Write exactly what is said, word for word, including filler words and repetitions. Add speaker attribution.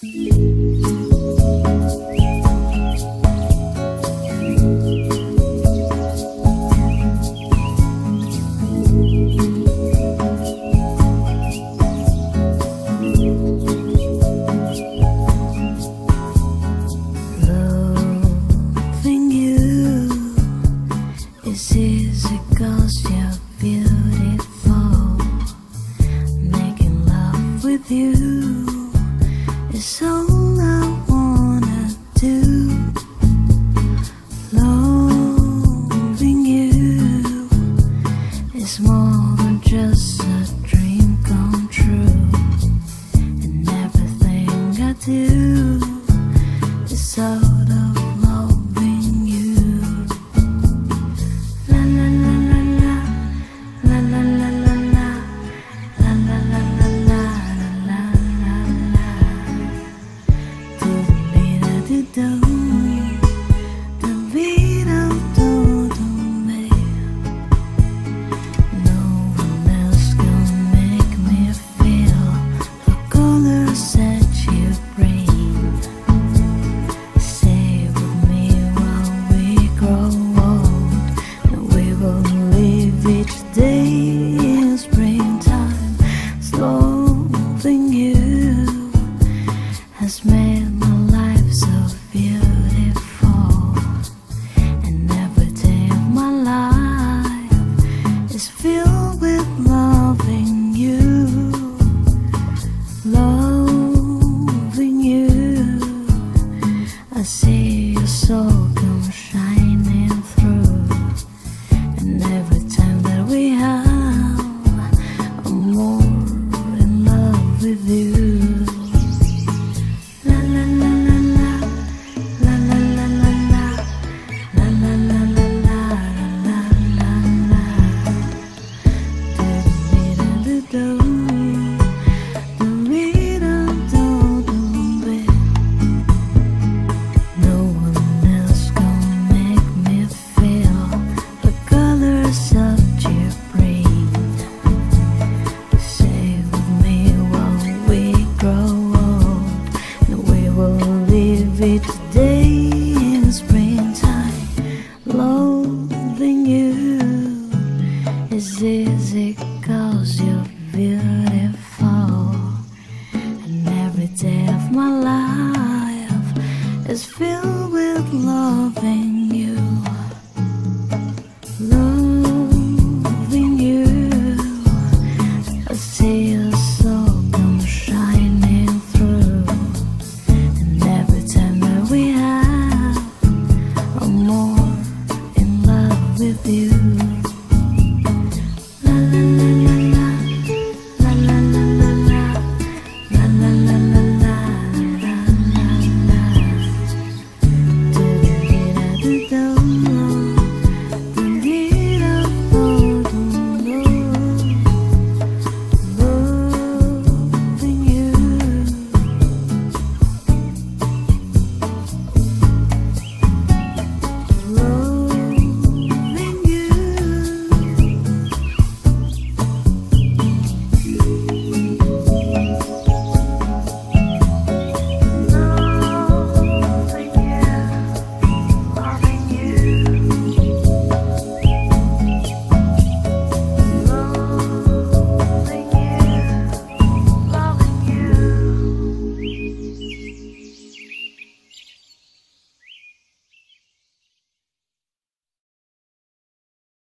Speaker 1: Loving you is easy 'cause you're beautiful. Making love with you is all I wanna do. Loving you is more than just a dream come true. And everything I do is out of loving you. La la la la la, la la la la la, la la la la la, la la la. Do be da do do, do be do do do me. No one else can make me feel the colors that you bring. Stay with me while we grow old, and we will live each day in springtime. Loving you has made my life so beautiful, and every day of my life is filled with loving you. Loving you, I see your soul come shining through, and every time that we have, I'm more in love with you. La la la la la, la la la la la, la la la la la, la la la. Do be da do do, do be da do do be. No one else can make me feel the colors that you bring. Stay with me while we grow old, and we will live each day in springtime. Loving you is easy 'cause you're beautiful, and every day of my life is filled with loving